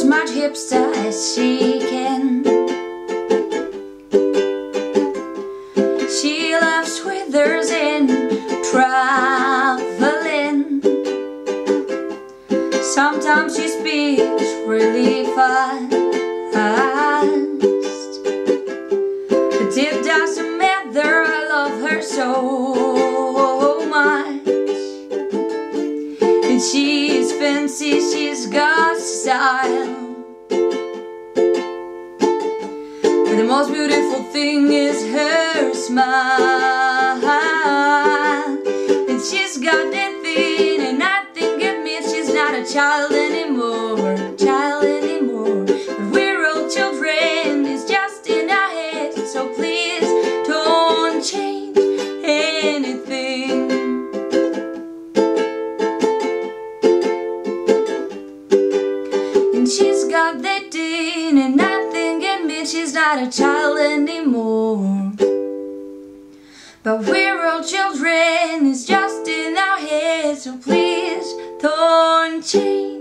as much hipster as she can. She loves withers and traveling. Sometimes she speaks really fast, but it doesn't matter, I love her so much. And she's fancy, she's got style, but the most beautiful thing is her smile. And she's got that thing, and I think it means she's not a child anymore, child anymore. But we're all children, it's just in our heads, so please don't change anything. And she's got that thing, and I think it means she's not a child anymore. But we're all children, it's just in our heads, so please don't change.